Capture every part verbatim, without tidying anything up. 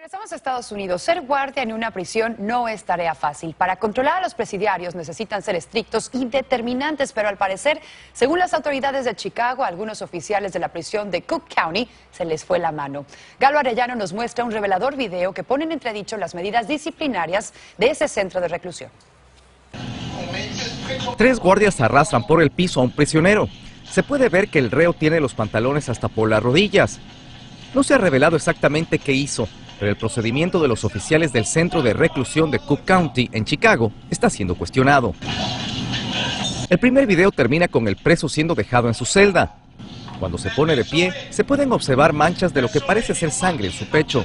Regresamos a Estados Unidos. Ser guardia en una prisión no es tarea fácil. Para controlar a los presidiarios necesitan ser estrictos y determinantes, pero al parecer, según las autoridades de Chicago, a algunos oficiales de la prisión de Cook County se les fue la mano. Galo Arellano nos muestra un revelador video que pone en entredicho las medidas disciplinarias de ese centro de reclusión. Tres guardias arrastran por el piso a un prisionero. Se puede ver que el reo tiene los pantalones hasta por las rodillas. No se ha revelado exactamente qué hizo, pero el procedimiento de los oficiales del centro de reclusión de Cook County en Chicago está siendo cuestionado. El primer video termina con el preso siendo dejado en su celda. Cuando se pone de pie, se pueden observar manchas de lo que parece ser sangre en su pecho.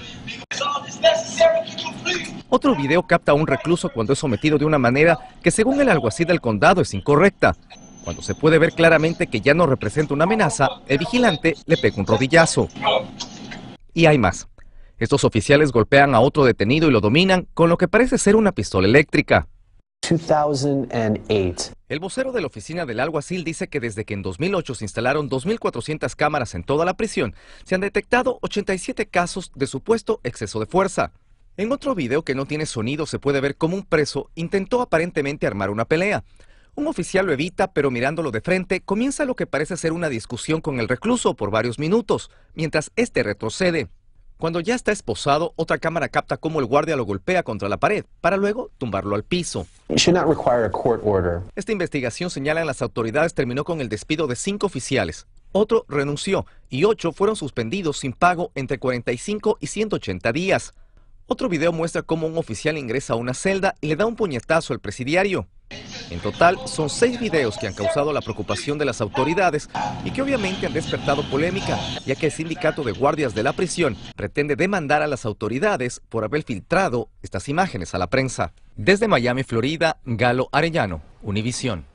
Otro video capta a un recluso cuando es sometido de una manera que, según el alguacil del condado, es incorrecta. Cuando se puede ver claramente que ya no representa una amenaza, el vigilante le pega un rodillazo. Y hay más. Estos oficiales golpean a otro detenido y lo dominan con lo que parece ser una pistola eléctrica. dos thousand eight. El vocero de la oficina del alguacil dice que desde que en dos mil ocho se instalaron dos mil cuatrocientas cámaras en toda la prisión, se han detectado ochenta y siete casos de supuesto exceso de fuerza. En otro video que no tiene sonido se puede ver cómo un preso intentó aparentemente armar una pelea. Un oficial lo evita, pero mirándolo de frente, comienza lo que parece ser una discusión con el recluso por varios minutos, mientras este retrocede. Cuando ya está esposado, otra cámara capta cómo el guardia lo golpea contra la pared, para luego tumbarlo al piso. Esta investigación, señalan las autoridades, terminó con el despido de cinco oficiales. Otro renunció y ocho fueron suspendidos sin pago entre cuarenta y cinco y ciento ochenta días. Otro video muestra cómo un oficial ingresa a una celda y le da un puñetazo al presidiario. En total, son seis videos que han causado la preocupación de las autoridades y que obviamente han despertado polémica, ya que el sindicato de guardias de la prisión pretende demandar a las autoridades por haber filtrado estas imágenes a la prensa. Desde Miami, Florida, Galo Arellano, Univisión.